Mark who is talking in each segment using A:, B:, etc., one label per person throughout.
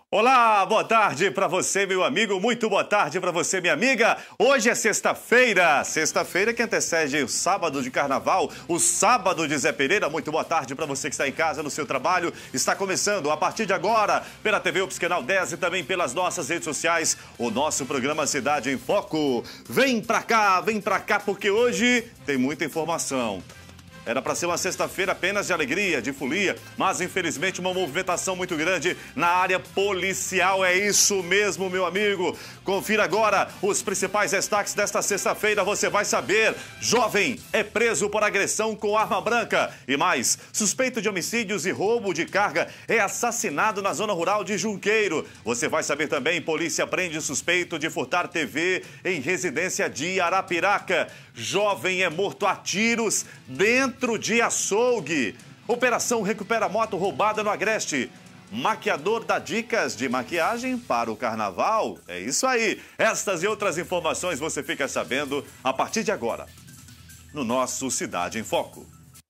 A: Olá, boa tarde para você, meu amigo, muito boa tarde para você, minha amiga. Hoje é sexta-feira que antecede o sábado de carnaval, o sábado de Zé Pereira. Muito boa tarde para você que está em casa, no seu trabalho. Está começando a partir de agora, pela TV UPS Canal 10 e também pelas nossas redes sociais, o nosso programa Cidade em Foco. Vem pra cá, porque hoje tem muita informação. Era para ser uma sexta-feira apenas de alegria, de folia, mas infelizmente uma movimentação muito grande na área policial. É isso mesmo, meu amigo. Confira agora os principais destaques desta sexta-feira. Você vai saber: jovem é preso por agressão com arma branca. E mais, suspeito de homicídios e roubo de carga é assassinado na zona rural de Junqueiro. Você vai saber também: polícia prende suspeito de furtar TV em residência de Arapiraca. Jovem é morto a tiros dentro de açougue. Operação recupera moto roubada no Agreste. Maquiador dá dicas de maquiagem para o carnaval. É isso aí. Estas e outras informações você fica sabendo a partir de agora, no nosso Cidade em Foco.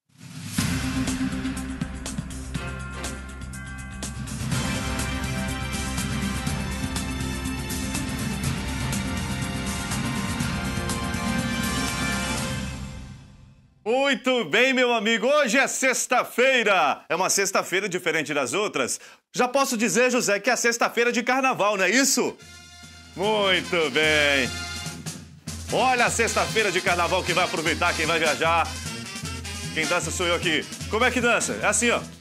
A: Muito bem, meu amigo. Hoje é sexta-feira. É uma sexta-feira diferente das outras. Já posso dizer, José, que é a sexta-feira de carnaval, não é isso? Muito bem. Olha a sexta-feira de carnaval, quem vai aproveitar, quem vai viajar. Quem dança sou eu aqui. Como é que dança? É assim, ó.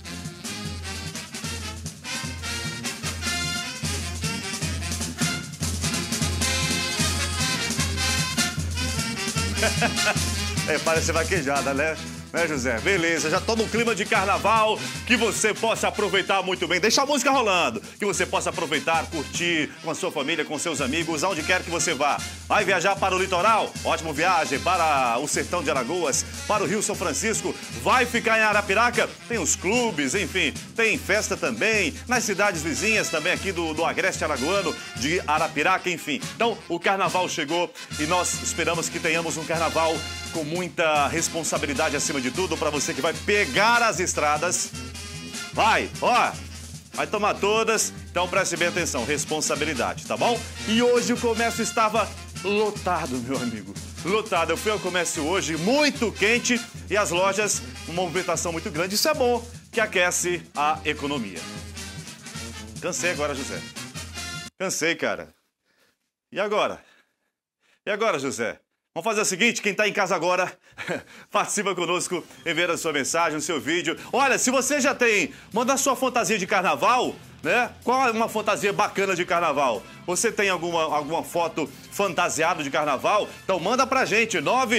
A: Parece vaquejada, né, José? Beleza, já tô no clima de carnaval, que você possa aproveitar muito bem. Deixa a música rolando, que você possa aproveitar, curtir com a sua família, com seus amigos, aonde quer que você vá. Vai viajar para o litoral? Ótima viagem. Para o sertão de Alagoas, para o Rio São Francisco, vai ficar em Arapiraca? Tem os clubes, enfim, tem festa também, nas cidades vizinhas também aqui do Agreste Alagoano, de Arapiraca, enfim. Então, o carnaval chegou e nós esperamos que tenhamos um carnaval com muita responsabilidade acima de tudo, para você que vai pegar as estradas. Vai tomar todas, então preste bem atenção, responsabilidade, tá bom? E hoje o comércio estava lotado, meu amigo, lotado. Eu fui ao comércio hoje, muito quente, e as lojas, uma movimentação muito grande. Isso é bom, que aquece a economia. Cansei agora, José. Cansei, cara. E agora? José? Vamos fazer o seguinte, quem está em casa agora, participa conosco, envia a sua mensagem, o seu vídeo. Olha, se você já tem, manda a sua fantasia de carnaval, né? Qual é uma fantasia bacana de carnaval? Você tem alguma foto fantasiada de carnaval? Então manda pra gente,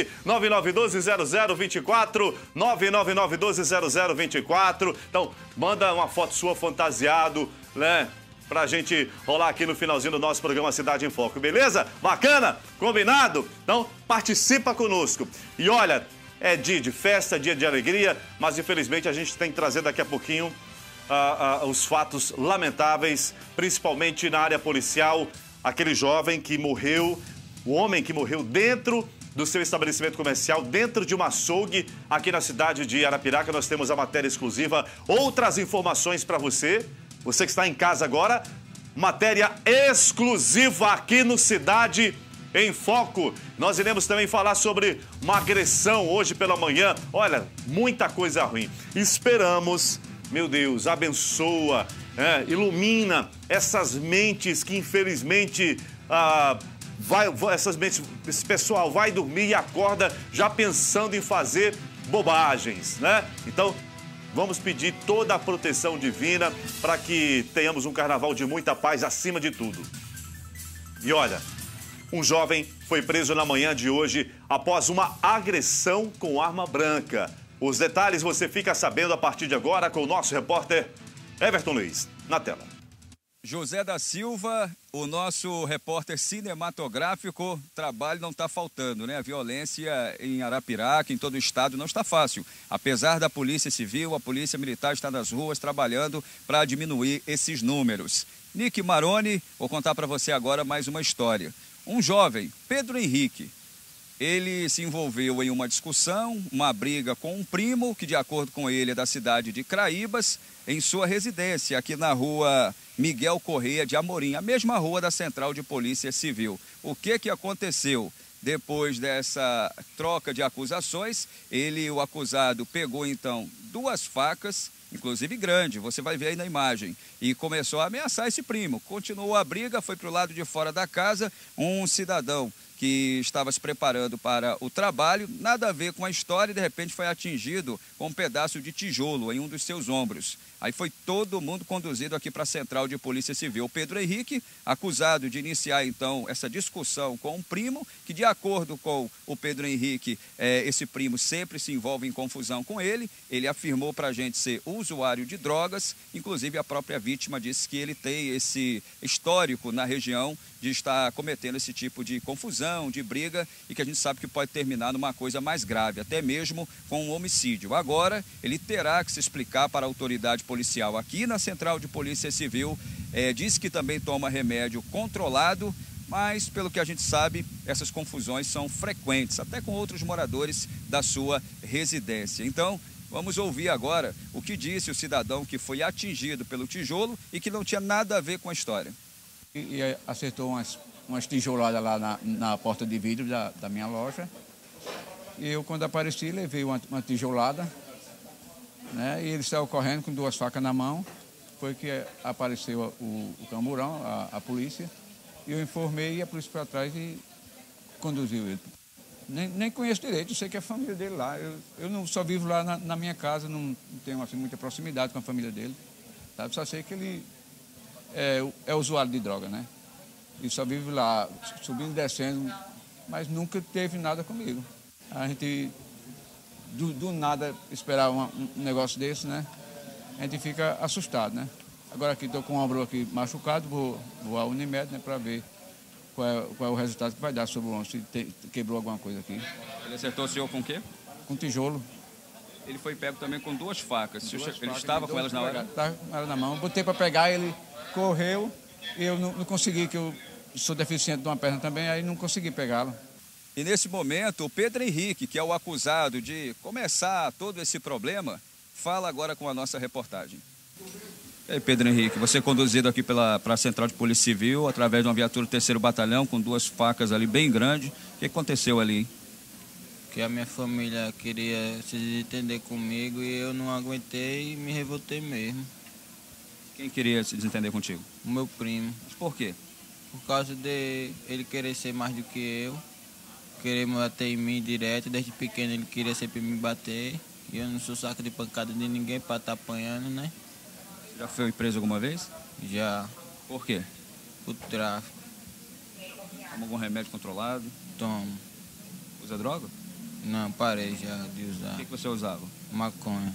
A: 999120024, 999120024. Então manda uma foto sua fantasiado, né? Pra gente rolar aqui no finalzinho do nosso programa Cidade em Foco, beleza? Bacana? Combinado? Então, participa conosco. E olha, é dia de festa, dia de alegria, mas infelizmente a gente tem que trazer daqui a pouquinho os fatos lamentáveis, principalmente na área policial. Aquele jovem que morreu, o homem que morreu dentro do seu estabelecimento comercial, dentro de uma açougue aqui na cidade de Arapiraca. Nós temos a matéria exclusiva, outras informações para você. Você que está em casa agora, matéria exclusiva aqui no Cidade em Foco. Nós iremos também falar sobre uma agressão hoje pela manhã. Olha, muita coisa ruim. Esperamos, meu Deus, abençoa, ilumina essas mentes que infelizmente esse pessoal vai dormir e acorda já pensando em fazer bobagens, né? Então, vamos pedir toda a proteção divina para que tenhamos um carnaval de muita paz acima de tudo. E olha, um jovem foi preso na manhã de hoje após uma agressão com arma branca. Os detalhes você fica sabendo a partir de agora com o nosso repórter Everton Luiz. Na tela.
B: José da Silva, o nosso repórter cinematográfico, trabalho não está faltando, né? A violência em Arapiraca, em todo o estado, não está fácil. Apesar da Polícia Civil, a Polícia Militar está nas ruas trabalhando para diminuir esses números. Nick Maroni, vou contar para você agora mais uma história. Um jovem, Pedro Henrique, ele se envolveu em uma discussão, uma briga com um primo, que de acordo com ele é da cidade de Craíbas, em sua residência, aqui na rua Miguel Correia de Amorim, a mesma rua da Central de Polícia Civil. O que aconteceu? Depois dessa troca de acusações, o acusado pegou então 2 facas, inclusive grande, você vai ver aí na imagem, e começou a ameaçar esse primo. Continuou a briga, foi para o lado de fora da casa, um cidadão que estava se preparando para o trabalho, nada a ver com a história, e de repente foi atingido com um pedaço de tijolo em um dos seus ombros. Aí foi todo mundo conduzido aqui para a Central de Polícia Civil. O Pedro Henrique, acusado de iniciar então essa discussão com um primo, que de acordo com o Pedro Henrique, esse primo sempre se envolve em confusão com ele. Ele afirmou para a gente ser usuário de drogas, inclusive a própria vítima disse que ele tem esse histórico na região de estar cometendo esse tipo de confusão, de briga, e que a gente sabe que pode terminar numa coisa mais grave, até mesmo com um homicídio. Agora, ele terá que se explicar para a autoridade policial aqui na Central de Polícia Civil. Diz que também toma remédio controlado, mas pelo que a gente sabe, essas confusões são frequentes, até com outros moradores da sua residência. Então, vamos ouvir agora o que disse o cidadão que foi atingido pelo tijolo e que não tinha nada a ver com a história.
C: E acertou umas tijoladas lá na porta de vidro da minha loja. E eu, quando apareci, levei uma tijolada, né? E ele saiu correndo com 2 facas na mão. Foi que apareceu o camburão, a polícia. E eu informei e a polícia foi atrás e conduziu ele. Nem conheço direito, eu sei que é a família dele lá. Eu não só vivo lá na minha casa, não tenho assim, muita proximidade com a família dele. Sabe? Só sei que ele é usuário de droga, né? E só vive lá, subindo e descendo, mas nunca teve nada comigo. A gente, do nada, esperar um negócio desse, né? A gente fica assustado, né? Agora aqui estou com o ombro aqui machucado, vou à Unimed, né? Para ver qual é o resultado que vai dar sobre o ombro, se quebrou alguma coisa aqui.
B: Ele acertou o senhor com o quê?
C: Com tijolo.
B: Ele foi pego também com 2 facas. Ele estava com elas na hora?
C: Estava com elas na mão. Botei para pegar, ele correu e eu não consegui, que eu sou deficiente de uma perna também, aí não consegui pegá-lo.
B: E nesse momento, o Pedro Henrique, que é o acusado de começar todo esse problema, fala agora com a nossa reportagem. E aí, Pedro Henrique, você é conduzido aqui para a Central de Polícia Civil, através de uma viatura do 3º Batalhão, com 2 facas ali bem grandes. O que aconteceu ali?
D: Que a minha família queria se desentender comigo e eu não aguentei e me revoltei mesmo.
B: Quem queria se desentender contigo?
D: O meu primo.
B: Mas por quê?
D: Por causa de ele querer ser mais do que eu, querer me bater em mim direto. Desde pequeno ele queria sempre me bater. E eu não sou saco de pancada de ninguém para estar apanhando, né?
B: Já foi preso alguma vez?
D: Já.
B: Por quê?
D: Por tráfico.
B: Toma algum remédio controlado?
D: Tomo.
B: Usa droga?
D: Não, parei já de usar.
B: O que você usava?
D: Maconha.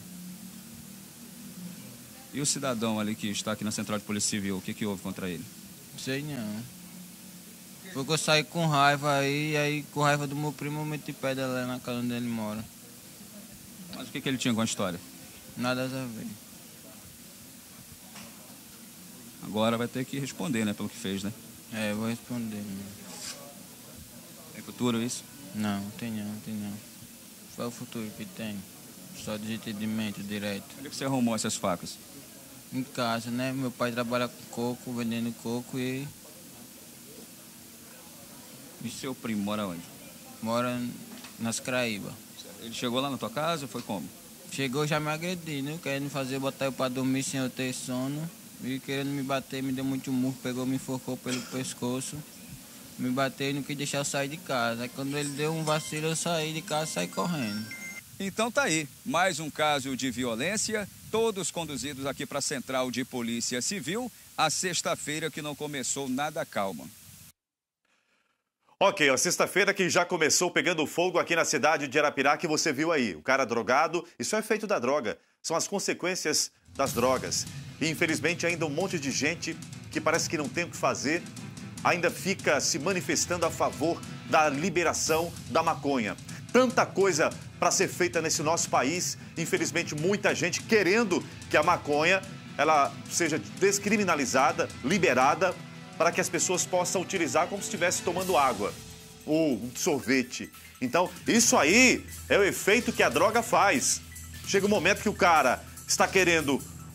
B: E o cidadão ali que está aqui na Central de Polícia Civil, o que houve contra ele?
D: Sei não. Foi que eu saí com raiva aí com raiva do meu primo eu meti pedra lá na casa onde ele mora.
B: Mas o que ele tinha com a história?
D: Nada a ver.
B: Agora vai ter que responder, né, pelo que fez, né?
D: Eu vou responder.
B: Tem futuro isso?
D: Não, tem não. Só o futuro que tem. Só desentendimento direto.
B: Onde é que você arrumou essas facas?
D: Em casa, né? Meu pai trabalha com coco, vendendo coco e
B: seu primo mora onde?
D: mora nas Craíbas.
B: Ele chegou lá na tua casa ou foi como?
D: Chegou já me agredindo, querendo botar eu pra dormir sem eu ter sono. E querendo me bater, me deu muito murro, pegou, me enforcou pelo pescoço. Me bateu e não quis deixar eu sair de casa. Aí quando ele deu um vacilo, eu saí de casa e saí correndo.
B: Então tá aí, mais um caso de violência, todos conduzidos aqui para a Central de Polícia Civil, a sexta-feira que não começou nada calma.
A: Ok, a sexta-feira que já começou pegando fogo aqui na cidade de Arapiraca, que você viu aí. O cara drogado, isso é efeito da droga, são as consequências das drogas. E infelizmente ainda um monte de gente que parece que não tem o que fazer, ainda fica se manifestando a favor da liberação da maconha. Tanta coisa para ser feita nesse nosso país, infelizmente muita gente querendo que a maconha ela seja descriminalizada, liberada, para que as pessoas possam utilizar como se estivesse tomando água ou um sorvete. Então, isso aí é o efeito que a droga faz. Chega um momento que o cara está querendo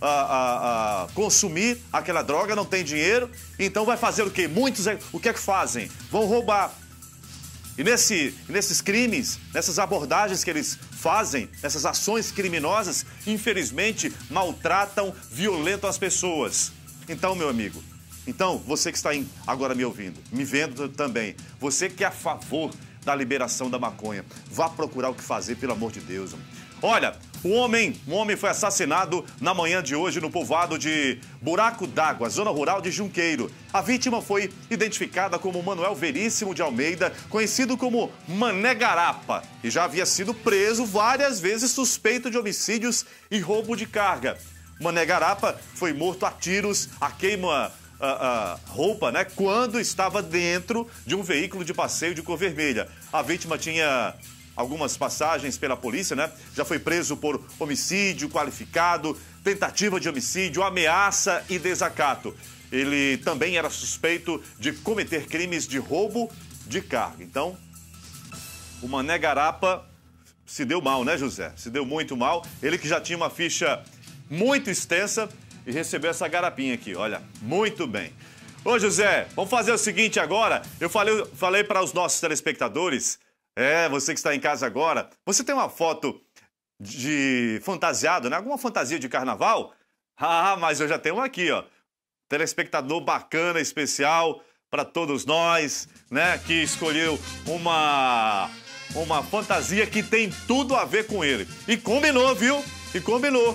A: consumir aquela droga, não tem dinheiro, então vai fazer o quê? Muitos, o que é que fazem? Vão roubar. E nesses crimes, nessas abordagens que eles fazem, nessas ações criminosas, infelizmente, maltratam, violentam as pessoas. Então, meu amigo, você que está agora me ouvindo, me vendo também, você que é a favor da liberação da maconha, vá procurar o que fazer, pelo amor de Deus. Olha, um homem foi assassinado na manhã de hoje no povoado de Buraco d'Água, zona rural de Junqueiro. A vítima foi identificada como Manuel Veríssimo de Almeida, conhecido como Mané Garapa, e já havia sido preso várias vezes suspeito de homicídios e roubo de carga. Mané Garapa foi morto a tiros, a queima-roupa, né, quando estava dentro de um veículo de passeio de cor vermelha. A vítima tinha algumas passagens pela polícia, né? Já foi preso por homicídio qualificado, tentativa de homicídio, ameaça e desacato. Ele também era suspeito de cometer crimes de roubo de carga. Então, o Mané Garapa se deu mal, né, José? Se deu muito mal. Ele que já tinha uma ficha muito extensa e recebeu essa garapinha aqui, olha, muito bem. Ô, José, vamos fazer o seguinte agora. Eu falei para os nossos telespectadores, você que está em casa agora, você tem uma foto de fantasiado, né? Alguma fantasia de carnaval? Ah, mas eu já tenho uma aqui, ó. Telespectador bacana, especial para todos nós, né? Que escolheu uma fantasia que tem tudo a ver com ele. E combinou, viu? E combinou.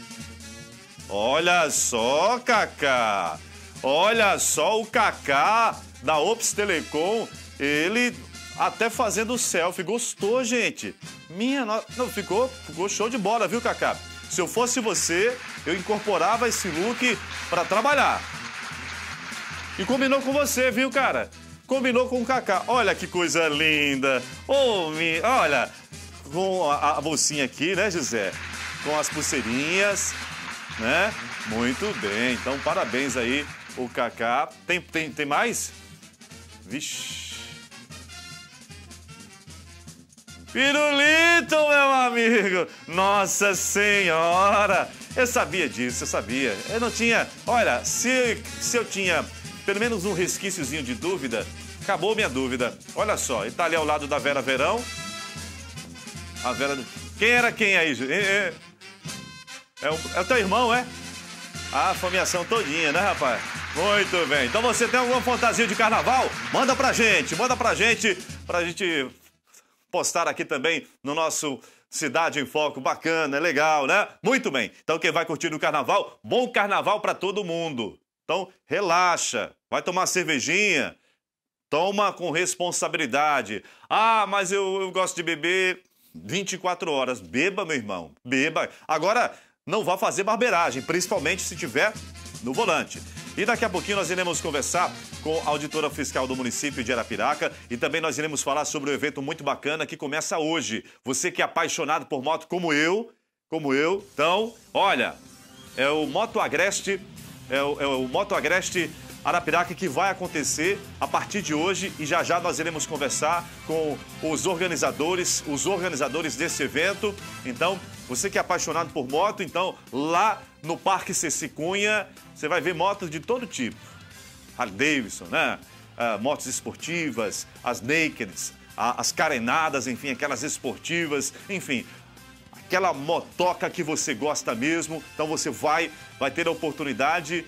A: Olha só, Cacá. Olha só o Cacá da Ops Telecom. Ele até fazendo selfie. Gostou, gente? Não, ficou show de bola, viu, Cacá? Se eu fosse você, eu incorporava esse look para trabalhar. E combinou com você, viu, cara? Combinou com o Cacá. Olha que coisa linda. Olha, com a bolsinha aqui, né, José? Com as pulseirinhas, né? Muito bem. Então, parabéns aí, o Cacá. Tem mais? Vixe. Pirulito, meu amigo! Nossa Senhora! Eu sabia disso, eu sabia. Eu não tinha... Olha, se eu tinha pelo menos um resquíciozinho de dúvida, acabou minha dúvida. Olha só, ele tá ali ao lado da Vera Verão. A Vera... Quem era quem aí? É o teu irmão, é? A família todinha, né, rapaz? Muito bem. Então você tem alguma fantasia de carnaval? Manda pra gente pra gente postar aqui também no nosso Cidade em Foco. Bacana, é legal, né? Muito bem. Então quem vai curtir o carnaval, bom carnaval pra todo mundo. Então relaxa, vai tomar cervejinha, toma com responsabilidade. Ah, mas eu gosto de beber 24 horas. Beba, meu irmão, beba. Agora, não vá fazer barbeiragem, principalmente se tiver no volante. E daqui a pouquinho nós iremos conversar com a auditora fiscal do município de Arapiraca e também nós iremos falar sobre um evento muito bacana que começa hoje. Você que é apaixonado por moto como eu, então, olha, é o Moto Agreste, o Moto Agreste Arapiraca que vai acontecer a partir de hoje e já nós iremos conversar com os organizadores desse evento. Então, você que é apaixonado por moto, então lá no Parque Ceci Cunha, você vai ver motos de todo tipo. Harley Davidson, né? Motos esportivas, as nakeds, as carenadas, enfim, aquelas esportivas, enfim, aquela motoca que você gosta mesmo. Então você vai ter a oportunidade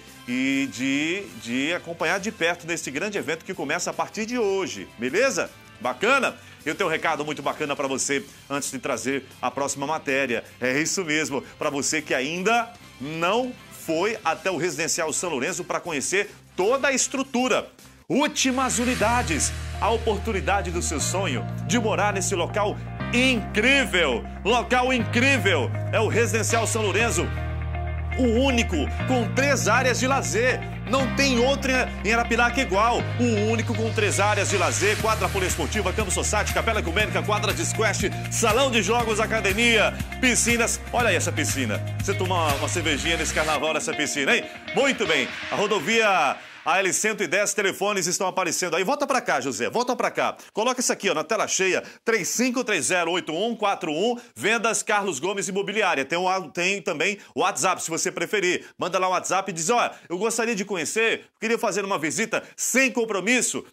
A: de acompanhar de perto nesse grande evento que começa a partir de hoje, beleza? Bacana? Eu tenho um recado muito bacana para você antes de trazer a próxima matéria. É isso mesmo, para você que ainda não foi até o Residencial São Lourenço para conhecer toda a estrutura. Últimas unidades, a oportunidade do seu sonho de morar nesse local incrível. Local incrível é o Residencial São Lourenço. O único com 3 áreas de lazer. Não tem outro em Arapiraca igual. O único com 3 áreas de lazer: quadra poliesportiva, campo society, capela ecumênica, quadra de squash, salão de jogos, academia, piscinas. Olha aí essa piscina. Você tomar uma cervejinha nesse carnaval nessa piscina, hein? Muito bem. A rodovia A L110, telefones estão aparecendo aí. Volta pra cá, José, volta pra cá. Coloca isso aqui, ó, na tela cheia, 35308141, vendas Carlos Gomes Imobiliária. Tem também o WhatsApp, se você preferir. Manda lá um WhatsApp e diz, ó, eu gostaria de conhecer, queria fazer uma visita sem compromisso,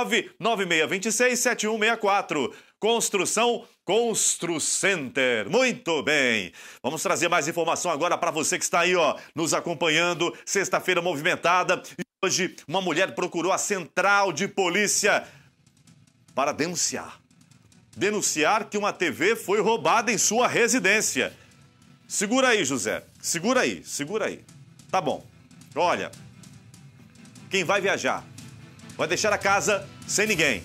A: 996267164. Construção Construcenter. Muito bem. Vamos trazer mais informação agora para você que está aí, ó, nos acompanhando. Sexta-feira movimentada. E hoje uma mulher procurou a central de polícia para denunciar. Denunciar que uma TV foi roubada em sua residência. Segura aí, José. Segura aí, segura aí. Tá bom. Olha, quem vai viajar vai deixar a casa sem ninguém.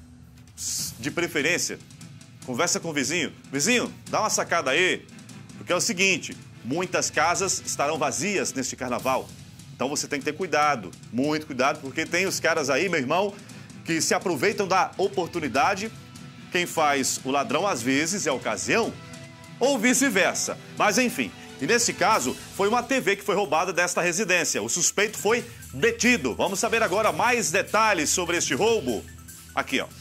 A: De preferência, conversa com o vizinho. Vizinho, dá uma sacada aí, porque é o seguinte, muitas casas estarão vazias neste carnaval. Então você tem que ter cuidado, muito cuidado, porque tem os caras aí, meu irmão, que se aproveitam da oportunidade. Quem faz o ladrão, às vezes, é a ocasião, ou vice-versa. Mas, enfim, e nesse caso, foi uma TV que foi roubada desta residência. O suspeito foi detido. Vamos saber agora mais detalhes sobre este roubo. Aqui, ó.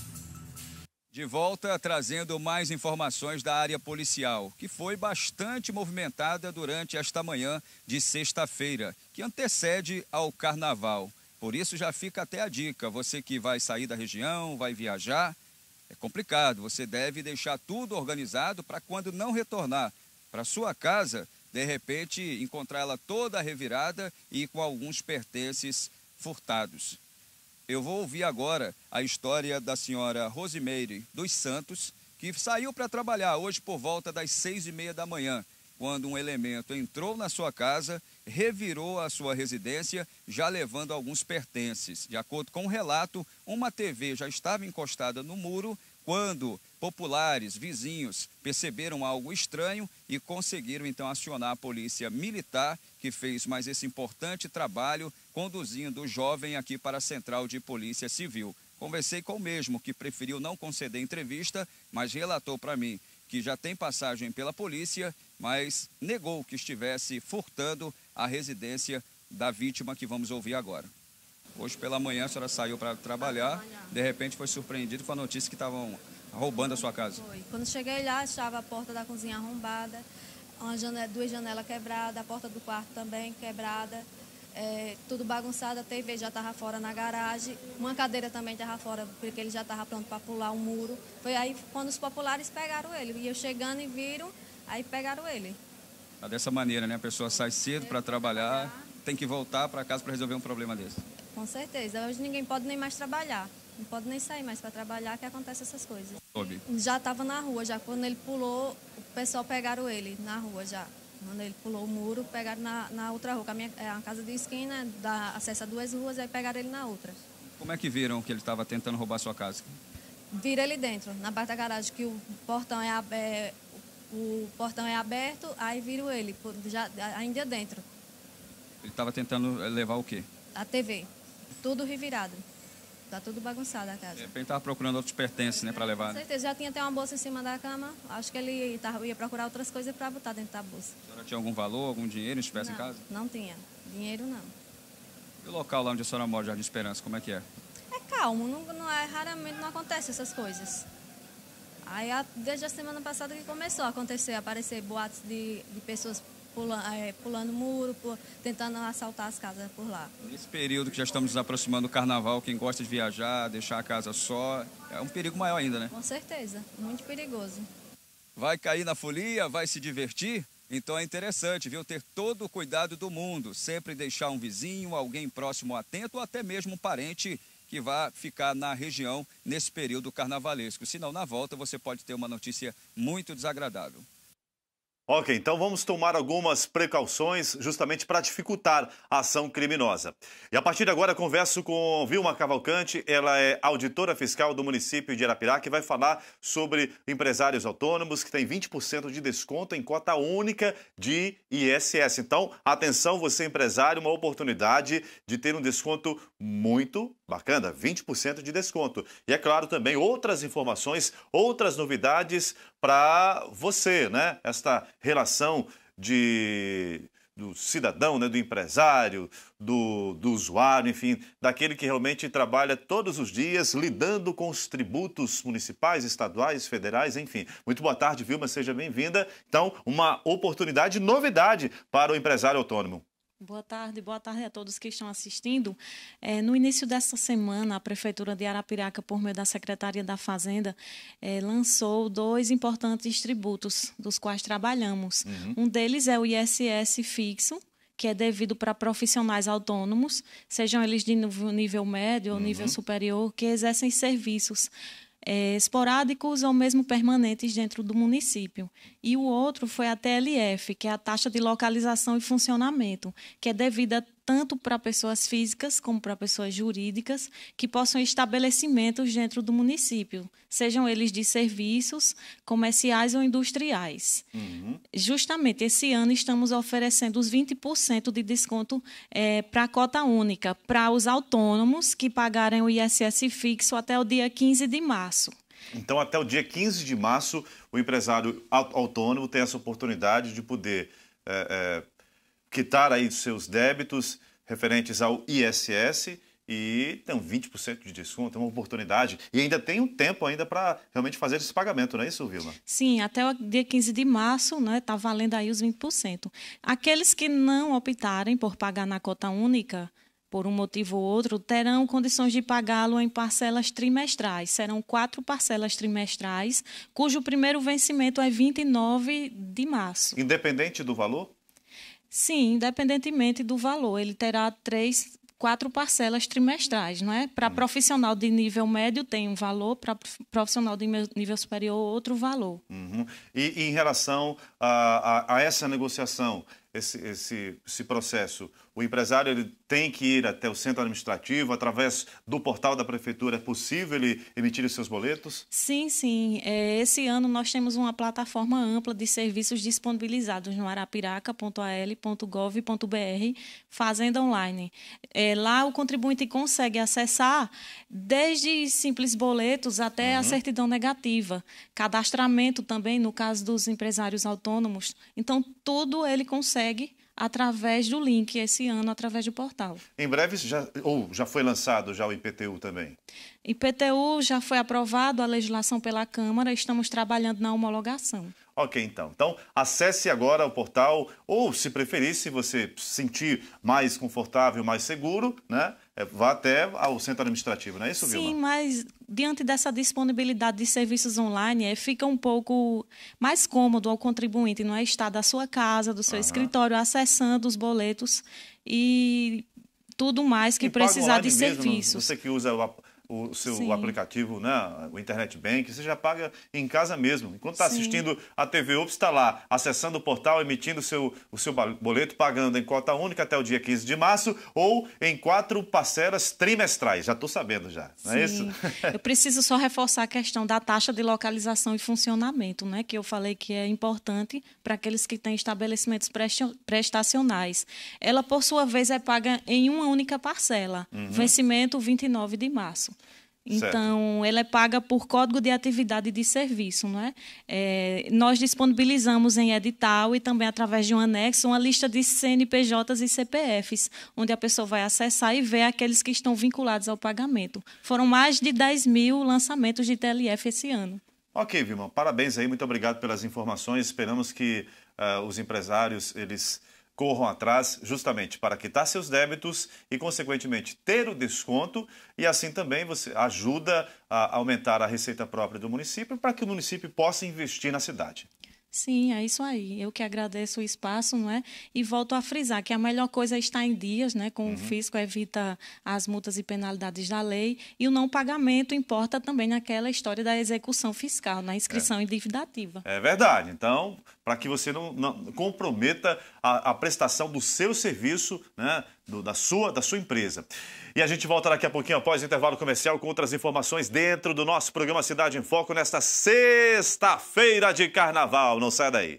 B: De volta, trazendo mais informações da área policial, que foi bastante movimentada durante esta manhã de sexta-feira, que antecede ao carnaval. Por isso já fica até a dica, você que vai sair da região, vai viajar, é complicado, você deve deixar tudo organizado para quando não retornar para sua casa, de repente encontrar ela toda revirada e com alguns pertences furtados. Eu vou ouvir agora a história da senhora Rosimeire dos Santos, que saiu para trabalhar hoje por volta das 6h30 da manhã, quando um elemento entrou na sua casa, revirou a sua residência, já levando alguns pertences. De acordo com o relato, uma TV já estava encostada no muro quando populares, vizinhos, perceberam algo estranho e conseguiram então acionar a polícia militar, que fez mais esse importante trabalho conduzindo o jovem aqui para a Central de Polícia Civil. Conversei com o mesmo, que preferiu não conceder entrevista, mas relatou para mim que já tem passagem pela polícia, mas negou que estivesse furtando a residência da vítima, que vamos ouvir agora. Hoje pela manhã a senhora saiu para trabalhar, de repente foi surpreendido com a notícia que estavam roubando a sua casa.
E: Foi. Quando cheguei lá, estava a porta da cozinha arrombada, duas janelas quebradas, a porta do quarto também quebrada, tudo bagunçado, a TV já estava fora na garagem, uma cadeira também estava fora, porque ele já estava pronto para pular um muro. Foi aí quando os populares pegaram ele, e eu chegando e viram, aí pegaram ele.
B: Dessa maneira, né? A pessoa sai cedo para trabalhar, tem que voltar para casa para resolver um problema desse.
E: Com certeza. Hoje ninguém pode nem mais trabalhar. Não pode nem sair mais para trabalhar, que acontece essas coisas. Já estava na rua, já quando ele pulou, o pessoal pegaram ele na rua já. Quando ele pulou o muro, pegaram na outra rua. É uma casa de esquina, dá acesso a duas ruas, aí pegaram ele na outra.
B: Como é que viram que ele estava tentando roubar a sua casa?
E: Viram ele dentro, na parte da garagem, que o portão é aberto, aí viram ele, já, ainda dentro.
B: Ele estava tentando levar o quê?
E: A TV, tudo revirado. Tá tudo bagunçado a casa.
B: De repente estava procurando outros pertences, né, para levar.
E: Com certeza, já tinha até uma bolsa em cima da cama. Acho que ele ia procurar outras coisas para botar dentro da bolsa.
B: A senhora tinha algum valor, algum dinheiro, espécie em casa?
E: Não tinha. Dinheiro não.
B: E o local lá onde a senhora mora, Jardim Esperança, como é que é?
E: É calmo, raramente não acontece essas coisas. Aí desde a semana passada que começou a aparecer boatos de pessoas pulando muro, tentando assaltar as casas por lá.
B: Nesse período que já estamos nos aproximando do carnaval, quem gosta de viajar, deixar a casa só, é um perigo maior ainda, né?
E: Com certeza, muito perigoso.
B: Vai cair na folia, vai se divertir? Então é interessante, viu? Ter todo o cuidado do mundo, sempre deixar um vizinho, alguém próximo atento ou até mesmo um parente que vá ficar na região nesse período carnavalesco. Senão, na volta, você pode ter uma notícia muito desagradável.
A: Ok, então vamos tomar algumas precauções justamente para dificultar a ação criminosa. E a partir de agora converso com Vilma Cavalcante, ela é auditora fiscal do município de Arapiraca, que vai falar sobre empresários autônomos que têm 20% de desconto em cota única de ISS. Então, atenção, você empresário, uma oportunidade de ter um desconto muito bacana, 20% de desconto. E é claro também outras informações, outras novidades para você, né? Esta relação de do cidadão, né, do empresário, do usuário, enfim, daquele que realmente trabalha todos os dias lidando com os tributos municipais, estaduais, federais, enfim. Muito boa tarde, Vilma, seja bem-vinda. Então, uma oportunidade, novidade para o empresário autônomo.
F: Boa tarde a todos que estão assistindo. No início desta semana, a Prefeitura de Arapiraca, por meio da Secretaria da Fazenda, lançou 2 importantes tributos, dos quais trabalhamos. Um deles é o ISS fixo, que é devido para profissionais autônomos, sejam eles de nível médio ou nível superior, que exercem serviços esporádicos ou mesmo permanentes dentro do município. E o outro foi a TLF, que é a taxa de localização e funcionamento, que é devida tanto para pessoas físicas como para pessoas jurídicas que possam estabelecimentos dentro do município, sejam eles de serviços, comerciais ou industriais. Justamente esse ano estamos oferecendo os 20% de desconto para a cota única, para os autônomos que pagarem o ISS fixo até o dia 15 de março.
A: Então, até o dia 15 de março, o empresário autônomo tem essa oportunidade de poder quitar aí seus débitos referentes ao ISS e tem um 20% de desconto, é uma oportunidade. E ainda tem um tempo ainda para realmente fazer esse pagamento, não é isso, Vilma?
F: Sim, até o dia 15 de março, né, tá valendo aí os 20%. Aqueles que não optarem por pagar na cota única, por um motivo ou outro, terão condições de pagá-lo em parcelas trimestrais. Serão 4 parcelas trimestrais, cujo primeiro vencimento é 29 de março.
A: Independente do valor?
F: Sim, independentemente do valor. Ele terá 4 parcelas trimestrais, não é? Para profissional de nível médio tem um valor, para profissional de nível superior outro valor.
A: E em relação a essa negociação, esse processo, o empresário ele tem que ir até o centro administrativo, através do portal da prefeitura, é possível ele emitir os seus boletos?
F: Sim, sim. Esse ano nós temos uma plataforma ampla de serviços disponibilizados no arapiraca.al.gov.br, Fazenda Online. Lá o contribuinte consegue acessar desde simples boletos até a certidão negativa, cadastramento também, no caso dos empresários autônomos. Então, tudo ele consegue através do link esse ano, através do portal.
A: Em breve, já foi lançado já o IPTU também?
F: IPTU já foi aprovado, a legislação pela Câmara, estamos trabalhando na homologação.
A: Ok, então. Então, acesse agora o portal, ou se preferir, se você se sentir mais confortável, mais seguro, né? Vá até ao centro administrativo, não é isso, Vilma?
F: Sim, mas diante dessa disponibilidade de serviços online, fica um pouco mais cômodo ao contribuinte, não é? Estar da sua casa, do seu escritório, acessando os boletos e tudo mais que precisar de serviços.
A: Você que usa o seu aplicativo, né, o Internet Bank, você já paga em casa mesmo. Enquanto está assistindo a TV UPS, está lá, acessando o portal, emitindo o seu boleto, pagando em cota única até o dia 15 de março ou em 4 parcelas trimestrais. Já estou sabendo já, não é isso?
F: Eu preciso só reforçar a questão da taxa de localização e funcionamento, né, que eu falei que é importante para aqueles que têm estabelecimentos prestacionais. Ela, por sua vez, é paga em uma única parcela, vencimento 29 de março. Então, ela é paga por código de atividade de serviço, não é? Nós disponibilizamos em edital e também através de um anexo uma lista de CNPJs e CPFs, onde a pessoa vai acessar e ver aqueles que estão vinculados ao pagamento. Foram mais de 10 mil lançamentos de TLF esse ano.
A: Ok, Vilma, parabéns aí, muito obrigado pelas informações. Esperamos que os empresários, eles corram atrás justamente para quitar seus débitos e, consequentemente, ter o desconto e assim também você ajuda a aumentar a receita própria do município para que o município possa investir na cidade.
F: Sim, é isso aí. Eu que agradeço o espaço, não é? E volto a frisar que a melhor coisa é estar em dias, né? Com o fisco, evita as multas e penalidades da lei, e o não pagamento importa também naquela história da execução fiscal, na inscrição endividativa.
A: É verdade. Então, para que você não comprometa a prestação do seu serviço, né? Da sua empresa. E a gente volta daqui a pouquinho após o intervalo comercial com outras informações dentro do nosso programa Cidade em Foco nesta sexta-feira de carnaval. Não sai daí.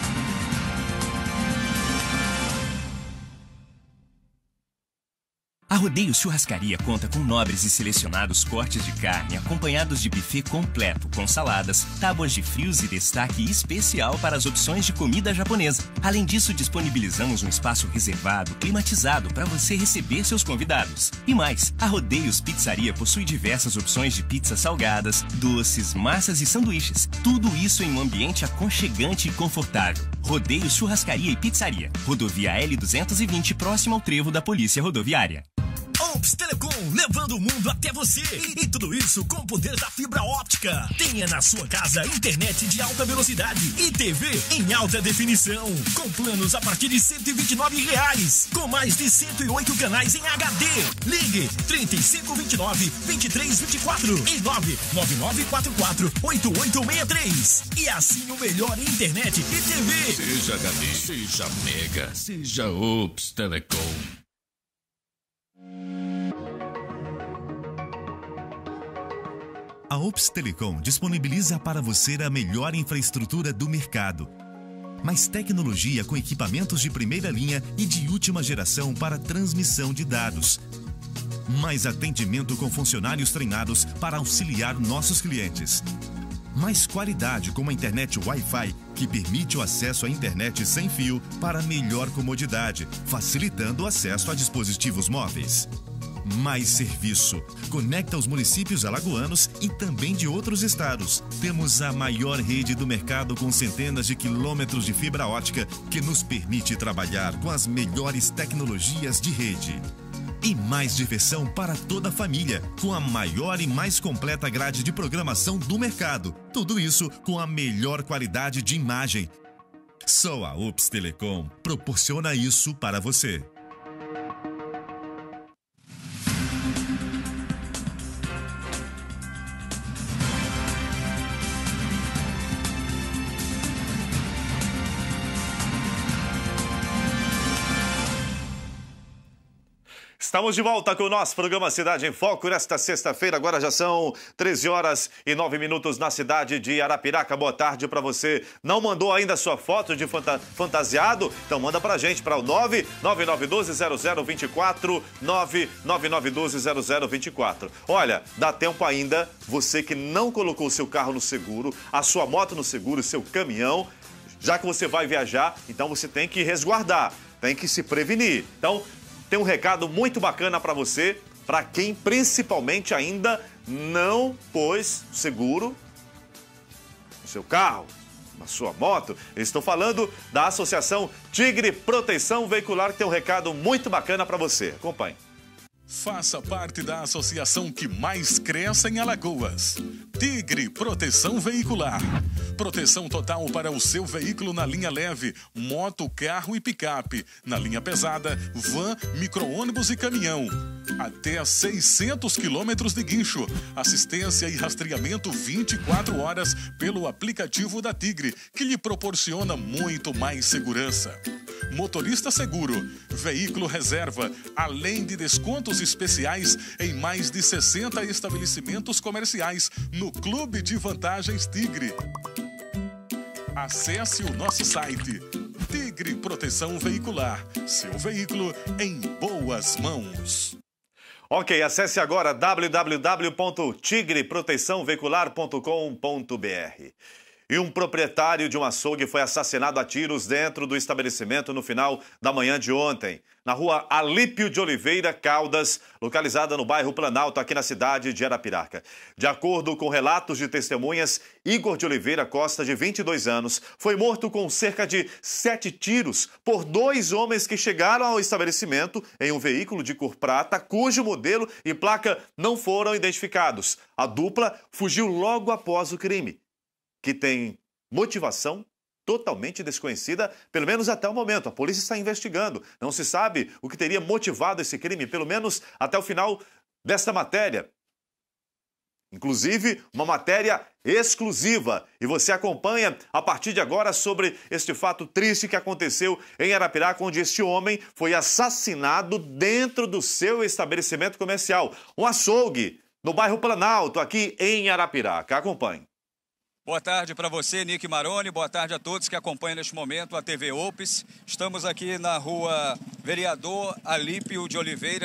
G: A A Rodeio Churrascaria conta com nobres e selecionados cortes de carne, acompanhados de buffet completo, com saladas, tábuas de frios e destaque especial para as opções de comida japonesa. Além disso, disponibilizamos um espaço reservado, climatizado, para você receber seus convidados. E mais, a Rodeios Pizzaria possui diversas opções de pizzas salgadas, doces, massas e sanduíches. Tudo isso em um ambiente aconchegante e confortável. Rodeios Churrascaria e Pizzaria. Rodovia L220, próximo ao trevo da Polícia Rodoviária.
H: Ops Telecom, levando o mundo até você. E tudo isso com o poder da fibra óptica. Tenha na sua casa internet de alta velocidade e TV em alta definição. Com planos a partir de R$ 129,00. Com mais de 108 canais em HD. Ligue 3529-2324 e 99944-8863. E assim o melhor em internet e TV.
I: Seja HD, seja Mega, seja Ops Telecom.
J: A Ops Telecom disponibiliza para você a melhor infraestrutura do mercado. Mais tecnologia com equipamentos de primeira linha e de última geração para transmissão de dados. Mais atendimento com funcionários treinados para auxiliar nossos clientes. Mais qualidade com uma internet Wi-Fi que permite o acesso à internet sem fio para melhor comodidade, facilitando o acesso a dispositivos móveis. Mais serviço. Conecta os municípios alagoanos e também de outros estados. Temos a maior rede do mercado com centenas de quilômetros de fibra ótica que nos permite trabalhar com as melhores tecnologias de rede. E mais diversão para toda a família, com a maior e mais completa grade de programação do mercado. Tudo isso com a melhor qualidade de imagem. Só a Ops Telecom proporciona isso para você.
A: Estamos de volta com o nosso programa Cidade em Foco nesta sexta-feira. Agora já são 13 horas e 9 minutos na cidade de Arapiraca. Boa tarde para você. Não mandou ainda a sua foto de fantasiado? Então manda pra gente para o 999120024, 999120024. Olha, dá tempo ainda, você que não colocou o seu carro no seguro, a sua moto no seguro, o seu caminhão, já que você vai viajar, então você tem que resguardar, tem que se prevenir. Então, tem um recado muito bacana para você, para quem principalmente ainda não pôs seguro no seu carro, na sua moto. Eu estou falando da Associação Tigre Proteção Veicular, que tem um recado muito bacana para você. Acompanhe.
K: Faça parte da associação que mais cresce em Alagoas. Tigre Proteção Veicular. Proteção total para o seu veículo na linha leve, moto, carro e picape. Na linha pesada, van, micro-ônibus e caminhão. Até 600 quilômetros de guincho. Assistência e rastreamento 24 horas pelo aplicativo da Tigre, que lhe proporciona muito mais segurança. Motorista seguro, veículo reserva, além de descontos especiais em mais de 60 estabelecimentos comerciais no Clube de Vantagens Tigre. Acesse o nosso site Tigre Proteção Veicular. Seu veículo em boas mãos.
A: Ok, acesse agora www.tigreproteçãoveicular.com.br. E um proprietário de um açougue foi assassinado a tiros dentro do estabelecimento no final da manhã de ontem, na rua Alípio de Oliveira Caldas, localizada no bairro Planalto, aqui na cidade de Arapiraca. De acordo com relatos de testemunhas, Igor de Oliveira Costa, de 22 anos, foi morto com cerca de 7 tiros por 2 homens que chegaram ao estabelecimento em um veículo de cor prata, cujo modelo e placa não foram identificados. A dupla fugiu logo após o crime, que tem motivação totalmente desconhecida, pelo menos até o momento. A polícia está investigando. Não se sabe o que teria motivado esse crime, pelo menos até o final desta matéria. Inclusive, uma matéria exclusiva. E você acompanha a partir de agora sobre este fato triste que aconteceu em Arapiraca, onde este homem foi assassinado dentro do seu estabelecimento comercial. Um açougue no bairro Planalto, aqui em Arapiraca. Acompanhe.
B: Boa tarde para você, Nick Maroni. Boa tarde a todos que acompanham neste momento a TV Ops. Estamos aqui na rua Vereador Alípio de Oliveira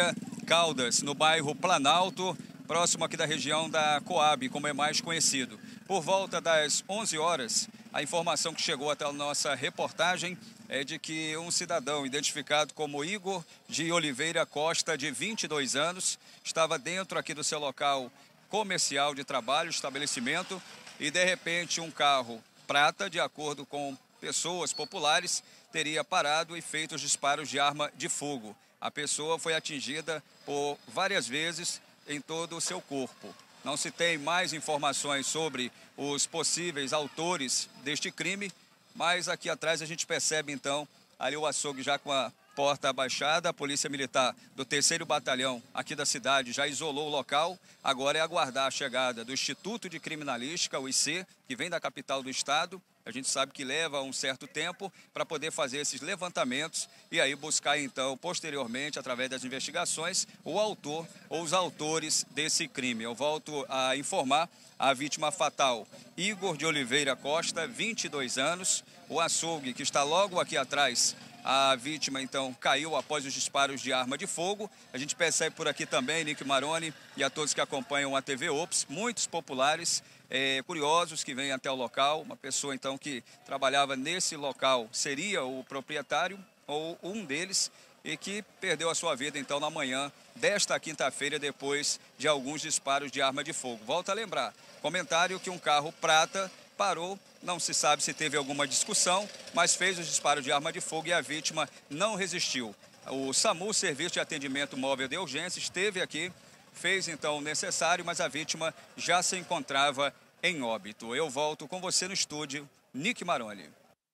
B: Caldas, no bairro Planalto, próximo aqui da região da Coab, como é mais conhecido. Por volta das 11 horas, a informação que chegou até a nossa reportagem é de que um cidadão identificado como Igor de Oliveira Costa, de 22 anos, estava dentro aqui do seu local comercial de trabalho, estabelecimento, e de repente um carro prata, de acordo com pessoas populares, teria parado e feito os disparos de arma de fogo. A pessoa foi atingida por várias vezes em todo o seu corpo. Não se tem mais informações sobre os possíveis autores deste crime, mas aqui atrás a gente percebe então ali o açougue já com a porta abaixada. A Polícia Militar do 3º Batalhão aqui da cidade já isolou o local. Agora é aguardar a chegada do Instituto de Criminalística, o IC, que vem da capital do estado. A gente sabe que leva um certo tempo para poder fazer esses levantamentos e aí buscar então, posteriormente, através das investigações, o autor ou os autores desse crime. Eu volto a informar a vítima fatal, Igor de Oliveira Costa, 22 anos, o açougue que está logo aqui atrás. A vítima, então, caiu após os disparos de arma de fogo. A gente percebe por aqui também, Nick Maroni e a todos que acompanham a TV Ops, muitos populares, curiosos que vêm até o local. Uma pessoa, então, que trabalhava nesse local seria o proprietário ou um deles e que perdeu a sua vida, então, na manhã desta quinta-feira, depois de alguns disparos de arma de fogo. Volto a lembrar, comentário que um carro prata parou. Não se sabe se teve alguma discussão, mas fez os disparos de arma de fogo e a vítima não resistiu. O SAMU, Serviço de Atendimento Móvel de Urgência, esteve aqui, fez então o necessário, mas a vítima já se encontrava em óbito. Eu volto com você no estúdio, Nick Maroni.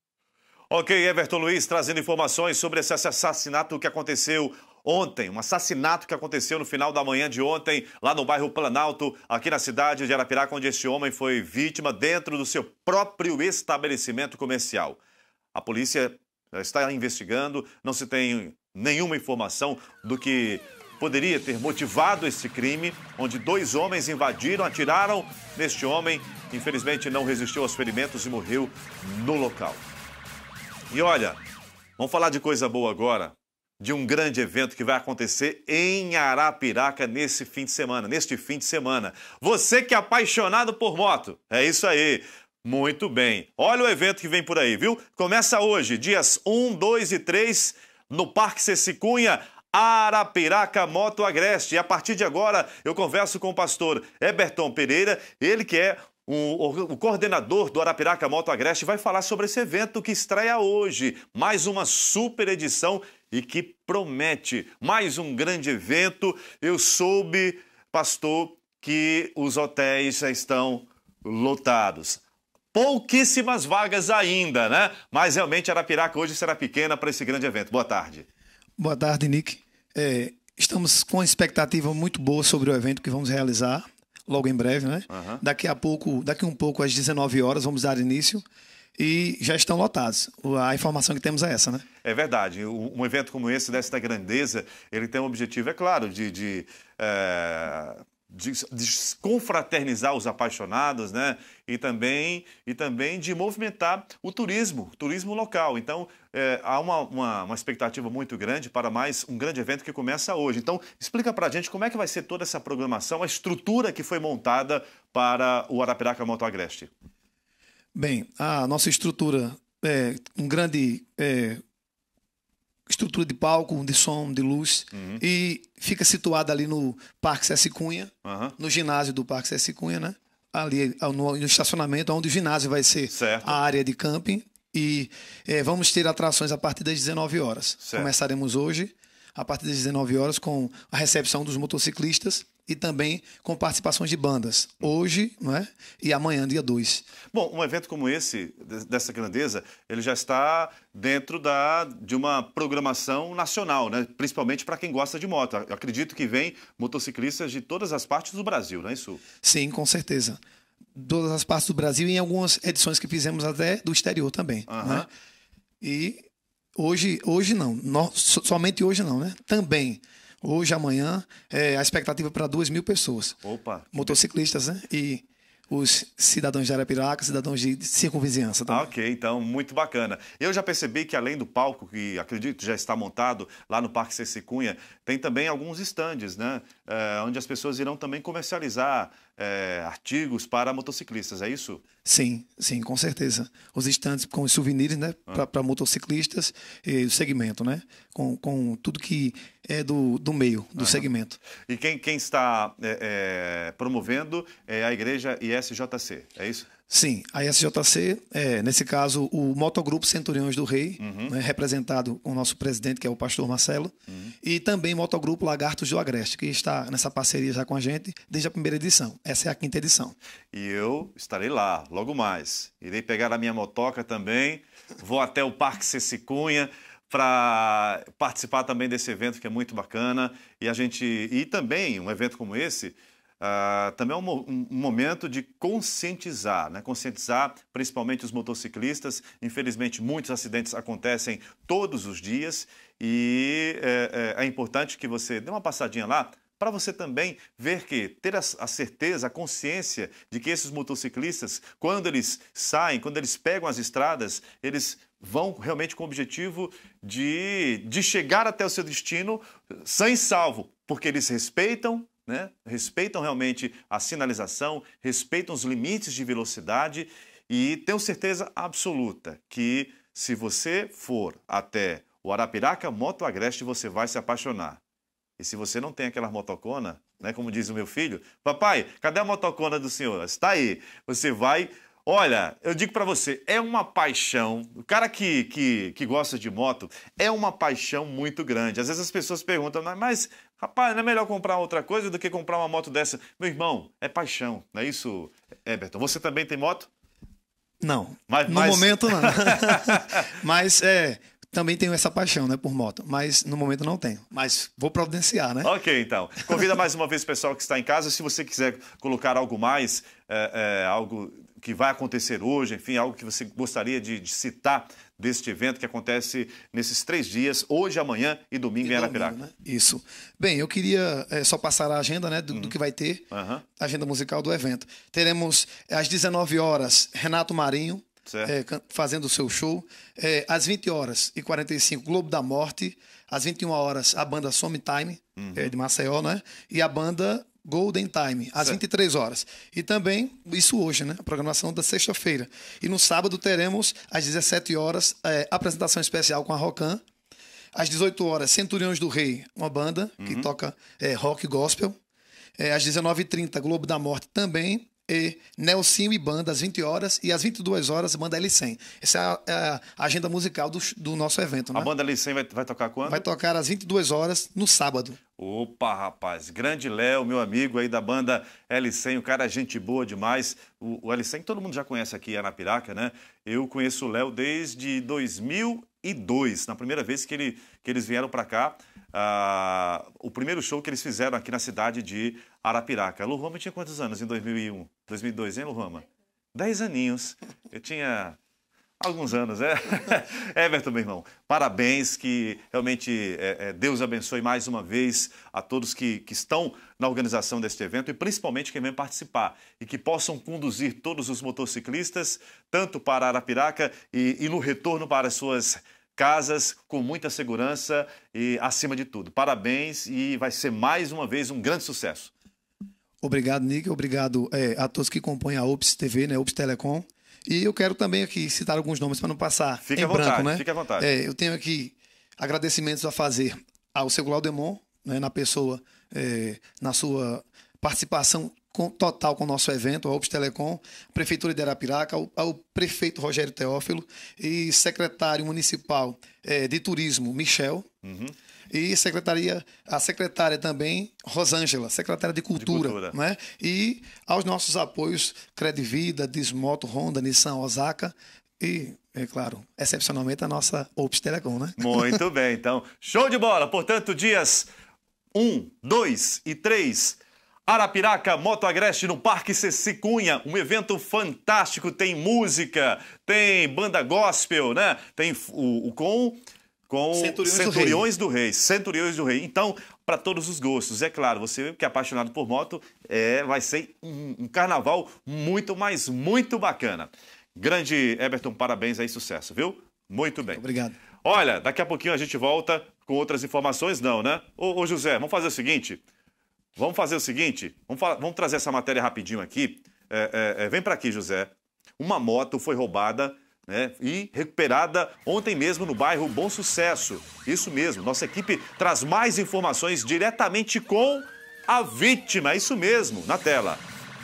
A: Ok, Everton Luiz, trazendo informações sobre esse assassinato que aconteceu ontem, um assassinato que aconteceu no final da manhã de ontem, lá no bairro Planalto, aqui na cidade de Arapiraca, onde este homem foi vítima dentro do seu próprio estabelecimento comercial. A polícia está investigando, não se tem nenhuma informação do que poderia ter motivado esse crime, onde 2 homens invadiram, atiraram neste homem, infelizmente não resistiu aos ferimentos e morreu no local. E olha, vamos falar de coisa boa agora, de um grande evento que vai acontecer em Arapiraca neste fim de semana. Você que é apaixonado por moto, é isso aí. Muito bem. Olha o evento que vem por aí, viu? Começa hoje, dias 1, 2 e 3, no Parque Ceci Cunha, Arapiraca Moto Agreste. E a partir de agora eu converso com o pastor Eberton Pereira, ele que é o coordenador do Arapiraca Moto Agreste, vai falar sobre esse evento que estreia hoje. Mais uma super edição e que promete mais um grande evento. Eu soube, pastor, que os hotéis já estão lotados. Pouquíssimas vagas ainda, né? Mas realmente Arapiraca hoje será pequena para esse grande evento. Boa tarde.
L: Boa tarde, Nick. Estamos com uma expectativa muito boa sobre o evento que vamos realizar logo em breve, né? Uhum. Daqui um pouco, às 19 horas, vamos dar início e já estão lotados. A informação que temos é essa, né? É verdade. Um evento como esse, dessa grandeza, ele tem um objetivo, é claro, de confraternizar os apaixonados, né? E também de movimentar o turismo local. Então, há uma expectativa muito grande para mais um grande evento que começa hoje. Então, explica pra gente como é que vai ser toda essa programação, a estrutura que foi montada para o Arapiraca Moto Agreste. Bem, a nossa estrutura é um grande estrutura de palco, de som, de luz, e fica situada ali no Parque Ceci Cunha, no ginásio do Parque Ceci Cunha, né? Ali no estacionamento, onde o ginásio vai ser a área de camping, e vamos ter atrações a partir das 19 horas. Certo. Começaremos hoje, a partir das 19 horas, com a recepção dos motociclistas e também com participações de bandas, hoje, não é? E amanhã, dia 2. Bom, um evento como esse, dessa grandeza, ele já está dentro de uma programação nacional, né? Principalmente para quem gosta de moto. Eu acredito que vem motociclistas de todas as partes do Brasil, não é isso? Sim, com certeza. Todas as partes do Brasil e em algumas edições que fizemos até do exterior também. Né? E hoje não, somente hoje não, né? Também. Hoje, amanhã, a expectativa para 2.000 pessoas. Opa! Motociclistas, né? E os cidadãos de Arapiraca, cidadãos de circunvizinhança também.
A: Ok, então, muito bacana. Eu já percebi que além do palco, que acredito já está montado lá no Parque C.C. Cunha, tem também alguns estandes, né? Onde as pessoas irão também comercializar artigos para motociclistas, é isso?
L: Sim, com certeza. Os estandes com os souvenirs, né, para motociclistas e o segmento, né, com tudo que é do meio, do segmento.
A: E quem está promovendo é a igreja ISJC, é isso?
L: Sim, a ISJC, nesse caso, o Motogrupo Centuriões do Rei, né, representado com o nosso presidente, que é o pastor Marcelo, e também o Motogrupo Lagartos do Agreste, que está nessa parceria já com a gente desde a primeira edição. Essa é a 5ª edição.
A: E eu estarei lá, logo mais. Irei pegar a minha motoca também, vou até o Parque C.C. Cunha para participar também desse evento que é muito bacana. E também um evento como esse, também é um momento de conscientizar, né? Conscientizar principalmente os motociclistas. Infelizmente, muitos acidentes acontecem todos os dias e é importante que você dê uma passadinha lá para você também ver ter a certeza, a consciência de que esses motociclistas, quando eles saem, quando eles pegam as estradas, eles vão realmente com o objetivo de chegar até o seu destino sã e salvo, porque eles respeitam, né? Respeitam realmente a sinalização, respeitam os limites de velocidade e tenho certeza absoluta que se você for até o Arapiraca Moto Agreste, você vai se apaixonar. E se você não tem aquela motocona, né, como diz o meu filho, papai, cadê a motocona do senhor? Está aí. Você vai... Olha, eu digo para você, é uma paixão. O cara que gosta de moto é uma paixão muito grande. Às vezes as pessoas perguntam, mas rapaz, não é melhor comprar outra coisa do que comprar uma moto dessa? Meu irmão, é paixão, não é isso, Eberton? Você também tem moto?
L: Não, no momento não. Mas também tenho essa paixão, né, por moto, mas no momento não tenho. Mas vou providenciar, né?
A: Ok, então. Convida mais uma vez o pessoal que está em casa. Se você quiser colocar algo mais, algo que vai acontecer hoje, enfim, algo que você gostaria de citar deste evento que acontece nesses 3 dias, hoje, amanhã e domingo em Arapiraca.
L: Né? Isso. Bem, eu queria só passar a agenda, né, do que vai ter, a agenda musical do evento. Teremos às 19 horas Renato Marinho, fazendo o seu show. Às 20h45, Globo da Morte. Às 21 horas, a banda Sometime, de Maceió, né? E a banda Golden Time, às 23 horas. E também, isso hoje, né? A programação da sexta-feira. E no sábado teremos, às 17 horas, apresentação especial com a Rocan. Às 18 horas, Centuriões do Rei, uma banda que toca rock gospel. Às 19h30, Globo da Morte também. E Nelsinho e banda às 20 horas e às 22 horas banda L100. Essa é a agenda musical do nosso evento, né?
A: A banda L100 vai tocar quando?
L: Vai tocar às 22 horas no sábado.
A: Opa, rapaz, grande Léo, meu amigo aí da banda L100, o cara é gente boa demais. O L100 todo mundo já conhece aqui em Arapiraca, né? Eu conheço o Léo desde 2002, na primeira vez que eles vieram para cá. O primeiro show que eles fizeram aqui na cidade de Arapiraca. A Lu Roma tinha quantos anos em 2001? 2002, hein, Lu Roma? 10 aninhos. Eu tinha alguns anos, Eberton, meu irmão, parabéns, que realmente Deus abençoe mais uma vez a todos que estão na organização deste evento e principalmente quem vem participar e que possam conduzir todos os motociclistas, tanto para Arapiraca e no retorno para as suas casas com muita segurança e acima de tudo. Parabéns e vai ser mais uma vez um grande sucesso.
L: Obrigado, Nick. Obrigado a todos que compõem a Ops TV, né, Ops Telecom. E eu quero também aqui citar alguns nomes para não passar
A: fique
L: em
A: à vontade,
L: branco, né?
A: Fique à vontade.
L: Eu tenho aqui agradecimentos a fazer ao seu Glaudemon, né, na pessoa, na sua participação total com o nosso evento, a Ops Telecom, Prefeitura de Arapiraca, ao prefeito Rogério Teófilo e secretário municipal de turismo, Michel. E a secretária também, Rosângela, secretária de Cultura. Né? E aos nossos apoios, Credivida, Desmoto, Honda, Nissan, Osaka e, é claro, excepcionalmente a nossa Ops Telecom, né?
A: Muito bem, então, show de bola. Portanto, dias 1, 2 e 3... Arapiraca Moto Agreste no Parque C.C. Cunha, um evento fantástico, tem música, tem banda gospel, né? Tem com Centuriões do Rei. Então, para todos os gostos. É claro, você que é apaixonado por moto, vai ser um carnaval muito, mas muito bacana. Grande Heberton, parabéns aí, sucesso, viu? Muito bem.
L: Obrigado.
A: Olha, daqui a pouquinho a gente volta com outras informações, não, né? Ô José, vamos fazer o seguinte. Vamos trazer essa matéria rapidinho aqui. Vem para aqui, José. Uma moto foi roubada, né, e recuperada ontem mesmo no bairro Bom Sucesso. Isso mesmo, nossa equipe traz mais informações diretamente com a vítima. Isso mesmo, na tela.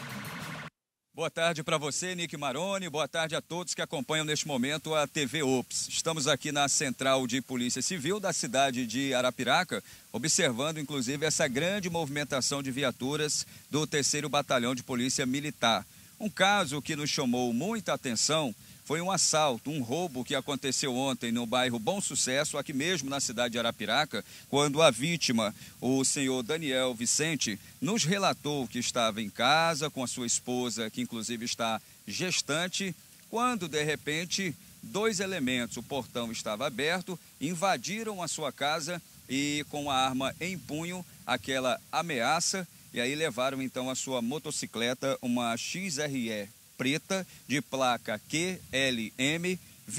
B: Boa tarde para você, Nick Maroni. Boa tarde a todos que acompanham neste momento a TV Ops. Estamos aqui na Central de Polícia Civil da cidade de Arapiraca, observando inclusive essa grande movimentação de viaturas do 3º Batalhão de Polícia Militar. Um caso que nos chamou muita atenção foi um assalto, um roubo que aconteceu ontem no bairro Bom Sucesso, aqui mesmo na cidade de Arapiraca, quando a vítima, o senhor Daniel Vicente, nos relatou que estava em casa com a sua esposa, que inclusive está gestante, quando de repente 2 elementos, o portão estava aberto, invadiram a sua casa e com a arma em punho, aquela ameaça, e aí levaram então a sua motocicleta, uma XRE preta de placa QLM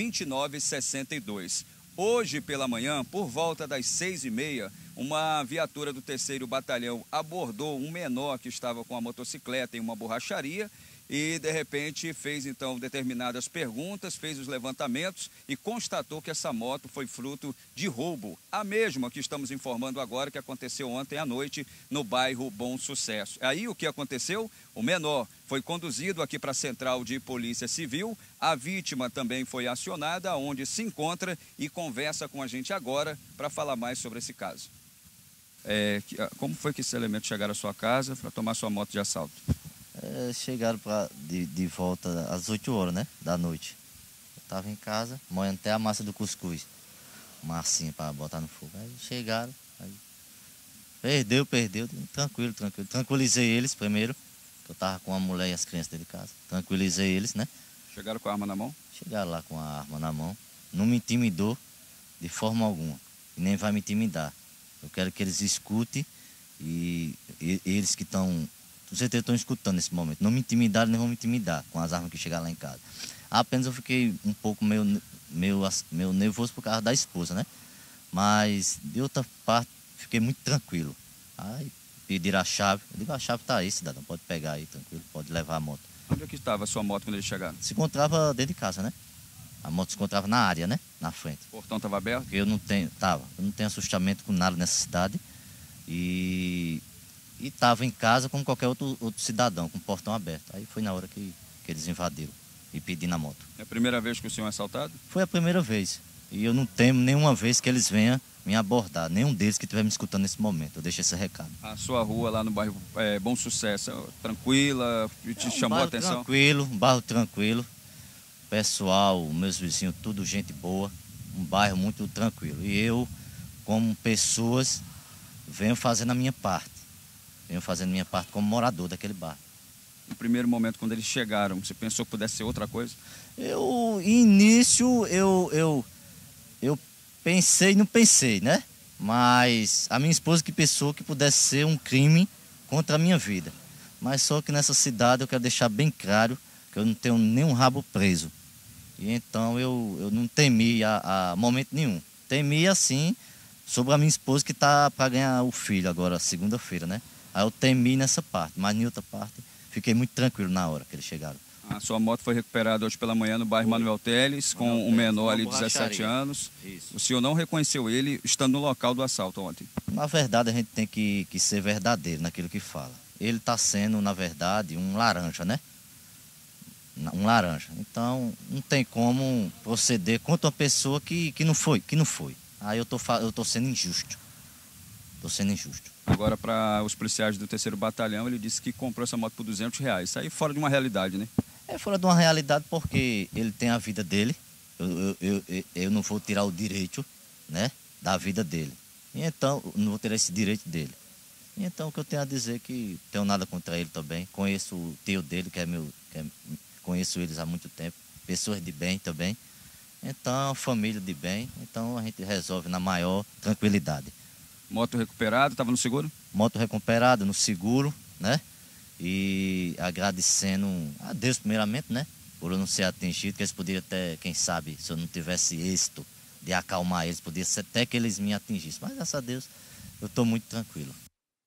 B: 2962. Hoje pela manhã, por volta das 6h30, uma viatura do 3º Batalhão abordou um menor que estava com a motocicleta em uma borracharia e, de repente, fez, então, determinadas perguntas, fez os levantamentos e constatou que essa moto foi fruto de roubo. A mesma que estamos informando agora que aconteceu ontem à noite no bairro Bom Sucesso. Aí o que aconteceu? O menor foi conduzido aqui para a Central de Polícia Civil. A vítima também foi acionada, onde se encontra e conversa com a gente agora para falar mais sobre esse caso. Como foi que esses elementos chegaram à sua casa para tomar sua moto de assalto?
M: Chegaram de volta às 8 horas, né, da noite. Eu estava em casa, moendo até a massa do cuscuz. Massinha para botar no fogo. Aí chegaram, aí perdeu. Tranquilo. Tranquilizei eles primeiro, que eu estava com a mulher e as crianças dentro de casa. Tranquilizei eles, né.
B: Chegaram com a arma na mão?
M: Chegaram lá com a arma na mão. Não me intimidou de forma alguma. E nem vai me intimidar. Eu quero que eles escutem e eles que estão... Com certeza estão escutando nesse momento. Não me intimidaram, nem vão me intimidar com as armas que chegaram lá em casa. Apenas eu fiquei um pouco meio nervoso por causa da esposa, né? Mas, de outra parte, fiquei muito tranquilo. Aí pediram a chave. Eu digo, a chave está aí, cidadão. Pode pegar aí, tranquilo. Pode levar a moto.
B: Onde é que estava a sua moto quando eles chegaram?
M: Se encontrava dentro de casa, né? A moto se encontrava na área, né? Na frente.
B: O portão estava aberto?
M: Porque eu não tenho assustamento com nada nessa cidade. E estava em casa como qualquer outro cidadão, com o portão aberto. Aí foi na hora que eles invadiram e pediram na moto.
B: É a primeira vez que o senhor é assaltado?
M: Foi a primeira vez. E eu não temo nenhuma vez que eles venham me abordar. Nenhum deles que estiver me escutando nesse momento. Eu deixo esse recado.
B: A sua rua lá no bairro Bom Sucesso, tranquila? Te chamou a atenção?
M: Um bairro tranquilo. Pessoal, meus vizinhos, tudo gente boa. Um bairro muito tranquilo. E eu, como pessoas, venho fazendo a minha parte. Venho fazendo minha parte como morador daquele bairro.
B: No primeiro momento, quando eles chegaram, você pensou que pudesse ser outra coisa?
M: Início, eu pensei, não pensei, né? Mas a minha esposa que pensou que pudesse ser um crime contra a minha vida. Mas só que nessa cidade eu quero deixar bem claro que eu não tenho nenhum rabo preso. E então eu não temi a momento nenhum. Temi, assim, sobre a minha esposa que está para ganhar o filho agora, segunda-feira, né? Aí eu temi nessa parte, mas em outra parte fiquei muito tranquilo na hora que eles chegaram.
B: A sua moto foi recuperada hoje pela manhã no bairro Manuel Teles, com um menor ali de 17 anos.
M: Isso.
B: O senhor não reconheceu ele estando no local do assalto ontem?
M: Na verdade, a gente tem que ser verdadeiro naquilo que fala. Ele está sendo, na verdade, um laranja, né? Um laranja. Então, não tem como proceder contra uma pessoa que não foi. Aí eu tô sendo injusto. Estou sendo injusto.
B: Agora, para os policiais do 3º Batalhão, ele disse que comprou essa moto por R$200. Isso aí fora de uma realidade, né?
M: É fora de uma realidade porque ele tem a vida dele. Eu não vou tirar o direito, né, da vida dele. E então, não vou tirar esse direito dele. E então, o que eu tenho a dizer é que tenho nada contra ele também. Conheço o tio dele, conheço eles há muito tempo. Pessoas de bem também. Então, família de bem. Então, a gente resolve na maior tranquilidade.
B: Moto recuperado, estava no seguro?
M: Moto recuperado, no seguro, né? E agradecendo a Deus primeiramente, né? Por eu não ser atingido, que eles poderiam até, quem sabe, se eu não tivesse êxito de acalmar eles, podia ser até que eles me atingissem. Mas graças a Deus, eu estou muito tranquilo.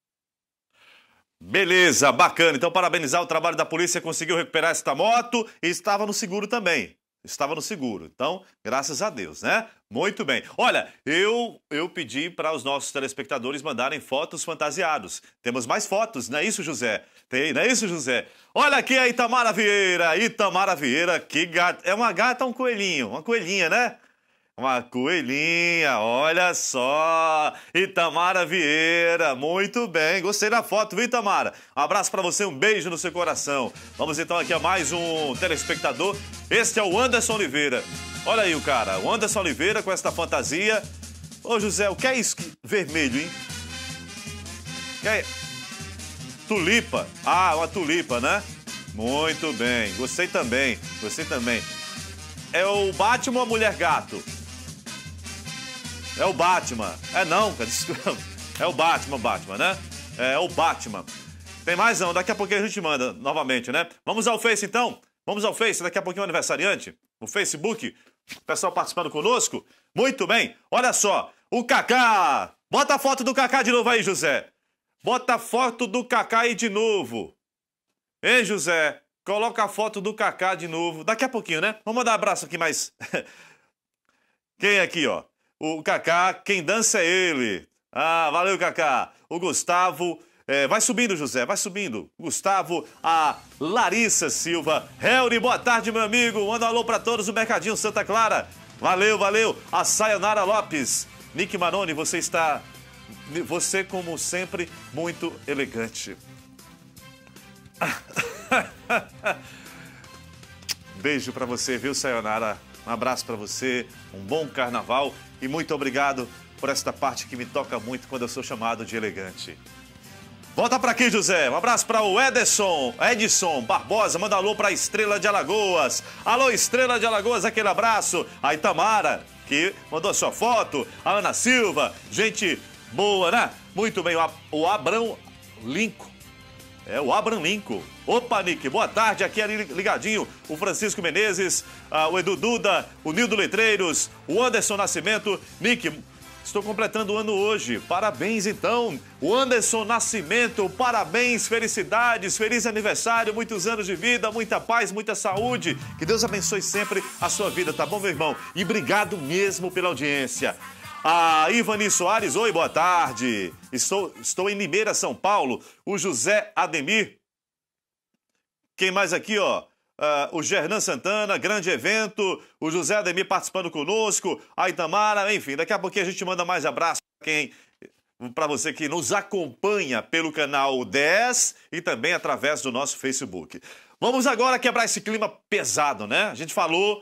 A: Beleza, bacana. Então, parabenizar o trabalho da polícia, conseguiu recuperar esta moto e estava no seguro também. Estava no seguro. Então, graças a Deus, né? Muito bem. Olha, eu pedi para os nossos telespectadores mandarem fotos fantasiados. Temos mais fotos, não é isso, José? Tem, não é isso, José? Olha aqui a Itamara Vieira. Itamara Vieira, que gata. É uma gata ou um coelhinho? Uma coelhinha, né? Uma coelhinha, olha só, Itamara Vieira, muito bem, gostei da foto, viu, Itamara? Um abraço pra você, um beijo no seu coração. Vamos então aqui a mais um telespectador, este é o Anderson Oliveira. Olha aí o cara, o Anderson Oliveira com esta fantasia. Ô José, o que é isso vermelho, hein? Que é? Tulipa, uma tulipa, né? Muito bem, gostei também. É o Batman ou a Mulher Gato? É o Batman. É não, cara. É o Batman, né? É o Batman. Tem mais não, daqui a pouquinho a gente manda novamente, né? Vamos ao Face então? Vamos ao Face, daqui a pouquinho é o aniversariante. O Facebook, o pessoal participando conosco. Muito bem, olha só, o Kaká. Bota a foto do Kaká de novo aí, José. Bota a foto do Kaká aí de novo. Hein, José? Coloca a foto do Kaká de novo. Daqui a pouquinho, né? Vamos mandar um abraço aqui mais... Quem é aqui, ó? O Kaká, quem dança é ele. Ah, valeu, Kaká. O Gustavo... vai subindo, José, vai subindo. Gustavo, a Larissa Silva. Helri, boa tarde, meu amigo. Manda um alô pra todos do Mercadinho Santa Clara. Valeu, valeu. A Sayonara Lopes. Nick Manoni, você, como sempre, muito elegante. Beijo pra você, viu, Sayonara? Um abraço pra você, um bom carnaval e muito obrigado por esta parte que me toca muito quando eu sou chamado de elegante. Volta pra aqui, José. Um abraço para o Edson Barbosa. Manda alô pra Estrela de Alagoas. Alô, Estrela de Alagoas, aquele abraço. A Itamara, que mandou a sua foto. A Ana Silva, gente boa, né? Muito bem, o Abrão Lincoln. É o Abraham Lincoln. Opa, Nick, boa tarde, aqui é ligadinho. O Francisco Menezes, o Edu Duda, o Nildo Letreiros, o Anderson Nascimento. Nick, estou completando o ano hoje. Parabéns, então. O Anderson Nascimento, parabéns, felicidades, feliz aniversário, muitos anos de vida, muita paz, muita saúde. Que Deus abençoe sempre a sua vida, tá bom, meu irmão? E obrigado mesmo pela audiência. A Ivani Soares, oi, boa tarde. Estou em Limeira, São Paulo. O José Ademir. Quem mais aqui, ó? O Gernan Santana, grande evento. O José Ademir participando conosco. A Itamara, enfim, daqui a pouquinho a gente manda mais abraço para você que nos acompanha pelo canal 10 e também através do nosso Facebook. Vamos agora quebrar esse clima pesado, né? A gente falou...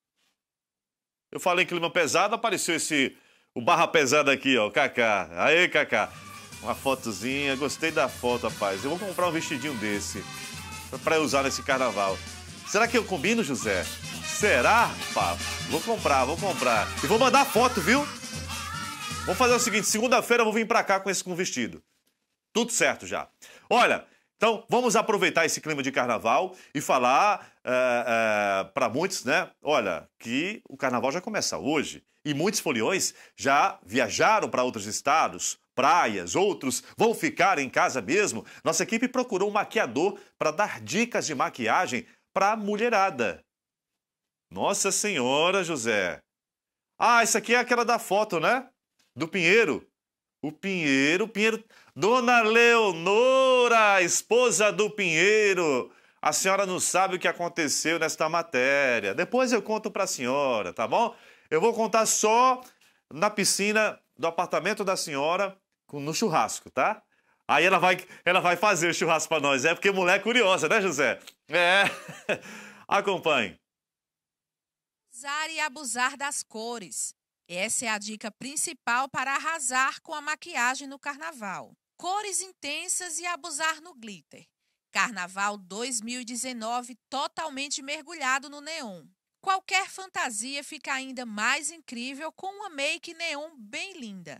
A: Eu falei em clima pesado, apareceu o barra pesada aqui, ó, o Kaká. Aê, Kaká. Uma fotozinha, gostei da foto, rapaz. Eu vou comprar um vestidinho desse pra eu usar nesse carnaval. Será que eu combino, José? Será? Pá, vou comprar. E vou mandar foto, viu? Vamos fazer o seguinte, segunda-feira eu vou vir pra cá com um vestido. Tudo certo já. Olha, então vamos aproveitar esse clima de carnaval e falar para muitos, né? Olha, que o carnaval já começa hoje. E muitos foliões já viajaram para outros estados, praias, outros vão ficar em casa mesmo. Nossa equipe procurou um maquiador para dar dicas de maquiagem para a mulherada. Nossa Senhora, José. Ah, essa aqui é aquela da foto, né? Do Pinheiro. O Pinheiro. Dona Leonora, esposa do Pinheiro. A senhora não sabe o que aconteceu nesta matéria. Depois eu conto para a senhora, tá bom? Eu vou contar só na piscina do apartamento da senhora, no churrasco, tá? Aí ela vai fazer o churrasco para nós. É porque mulher é curiosa, né, José? É. Acompanhe.
N: Usar e abusar das cores. Essa é a dica principal para arrasar com a maquiagem no carnaval. Cores intensas e abusar no glitter. Carnaval 2019 totalmente mergulhado no neon. Qualquer fantasia fica ainda mais incrível com uma make neon bem linda.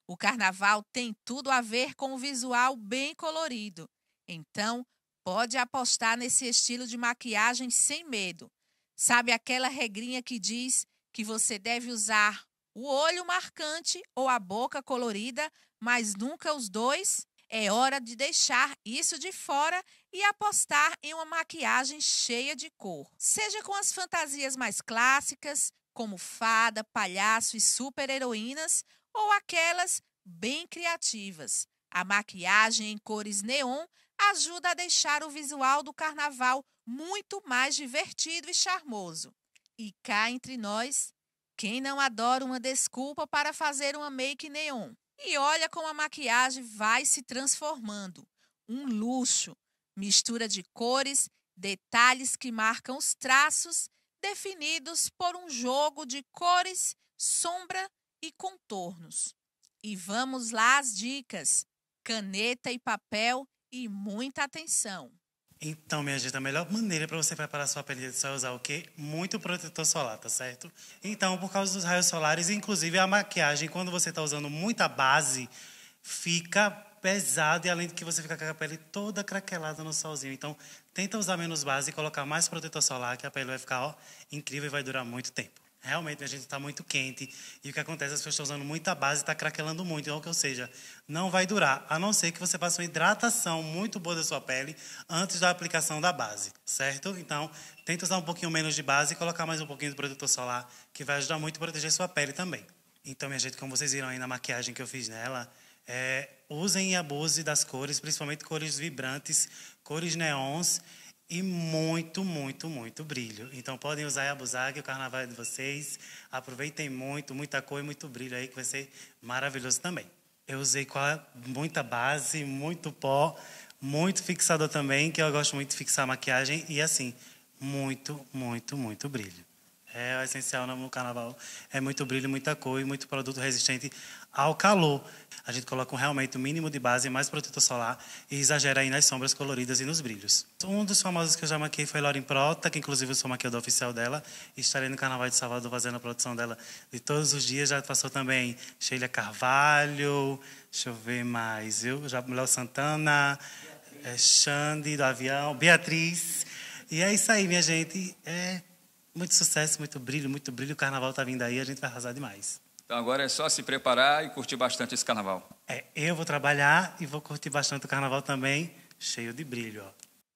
N: O carnaval tem tudo a ver com o visual bem colorido. Então, pode apostar nesse estilo de maquiagem sem medo. Sabe aquela regrinha que diz que você deve usar o olho marcante ou a boca colorida, mas nunca os dois? É hora de deixar isso de fora e apostar em uma maquiagem cheia de cor. Seja com as fantasias mais clássicas, como fada, palhaço e super-heroínas, ou aquelas bem criativas. A maquiagem em cores neon ajuda a deixar o visual do carnaval muito mais divertido e charmoso. E cá entre nós, quem não adora uma desculpa para fazer uma make neon? E olha como a maquiagem vai se transformando. Um luxo, mistura de cores, detalhes que marcam os traços, definidos por um jogo de cores, sombra e contornos. E vamos lá às dicas: caneta e papel e muita atenção.
O: Então, minha gente, a melhor maneira para você preparar sua pele é usar o quê? Muito protetor solar, tá certo? Então, por causa dos raios solares, inclusive a maquiagem, quando você está usando muita base, fica pesado e além de que você fica com a pele toda craquelada no solzinho. Então, tenta usar menos base e colocar mais protetor solar, que a pele vai ficar incrível e vai durar muito tempo. Realmente, a gente está muito quente e o que acontece, as pessoas estão usando muita base e está craquelando muito, ou seja, não vai durar, a não ser que você faça uma hidratação muito boa da sua pele antes da aplicação da base, certo? Então, tenta usar um pouquinho menos de base e colocar mais um pouquinho de protetor solar, que vai ajudar muito a proteger sua pele também. Então, minha gente, como vocês viram aí na maquiagem que eu fiz nela, usem e abuse das cores, principalmente cores vibrantes, cores neons, e muito, muito, muito brilho. Então, podem usar e abusar, que o carnaval é de vocês. Aproveitem muito, muita cor e muito brilho aí, que vai ser maravilhoso também. Eu usei muita base, muito pó, muito fixador também, que eu gosto muito de fixar a maquiagem. E, assim, muito, muito, muito brilho. É o essencial no carnaval. É muito brilho, muita cor e muito produto resistente ao calor. A gente coloca realmente o mínimo de base, mais protetor solar e exagera aí nas sombras coloridas e nos brilhos. Um dos famosos que eu já maquiei foi Lauren Prota, que inclusive eu sou maquiador oficial dela. Estarei no Carnaval de Salvador fazendo a produção dela de todos os dias. Já passou também Sheila Carvalho, deixa eu ver mais, viu? Já Léo Santana, Xande do Avião, Beatriz. E é isso aí, minha gente. Muito sucesso, muito brilho, o carnaval tá vindo aí, a gente vai arrasar demais.
B: Então agora é só se preparar e curtir bastante esse carnaval.
O: Eu vou trabalhar e vou curtir bastante o carnaval também, cheio de brilho,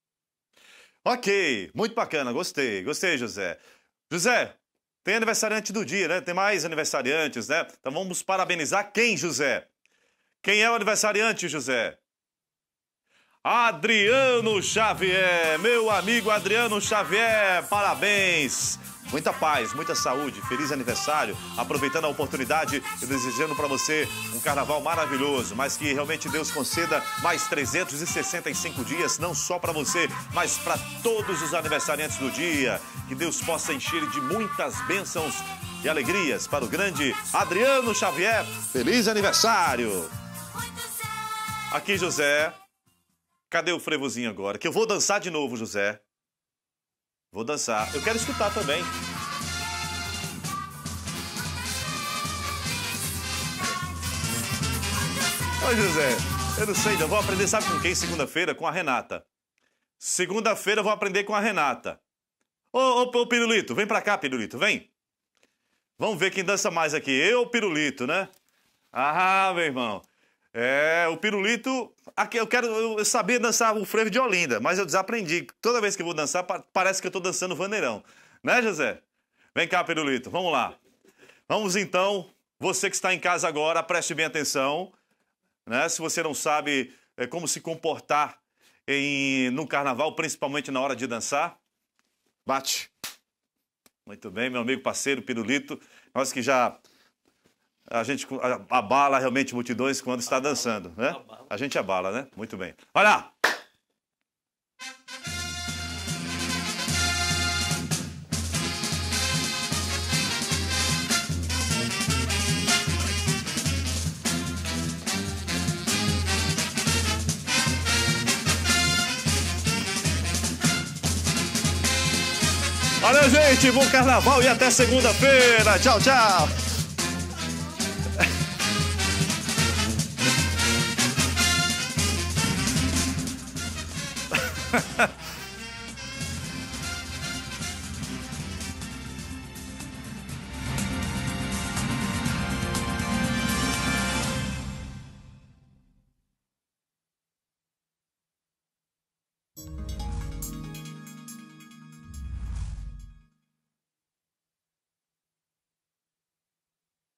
O: ó.
A: Ok, muito bacana, gostei, José. José, tem aniversariante do dia, né? Tem mais aniversariantes, né? Então vamos parabenizar quem, José? Quem é o aniversariante, José? Adriano Xavier, meu amigo Adriano Xavier, parabéns! Muita paz, muita saúde, feliz aniversário, aproveitando a oportunidade e desejando para você um carnaval maravilhoso, mas que realmente Deus conceda mais 365 dias, não só para você, mas para todos os aniversariantes do dia, que Deus possa encher de muitas bênçãos e alegrias para o grande Adriano Xavier. Feliz aniversário! Aqui, José. Cadê o frevozinho agora? Que eu vou dançar de novo, José. Vou dançar. Eu quero escutar também. Ô, José, eu não sei, eu vou aprender, sabe com quem? Segunda-feira? Com a Renata. Segunda-feira eu vou aprender com a Renata. Ô, Pirulito, vem pra cá, Pirulito, vem. Vamos ver quem dança mais aqui. Eu ou Pirulito, né? Ah, meu irmão. O Pirulito... Aqui eu quero saber dançar o frevo de Olinda, mas eu desaprendi. Toda vez que eu vou dançar, parece que eu estou dançando Vaneirão. Né, José? Vem cá, Pirulito, vamos lá. Vamos então, você que está em casa agora, preste bem atenção. Né? Se você não sabe como se comportar no carnaval, principalmente na hora de dançar, bate. Muito bem, meu amigo parceiro Pirulito. Nós que já... A gente abala realmente multidões quando está dançando, né? A gente abala, né? Muito bem. Olha lá! Valeu, gente! Bom carnaval e até segunda-feira! Tchau, tchau!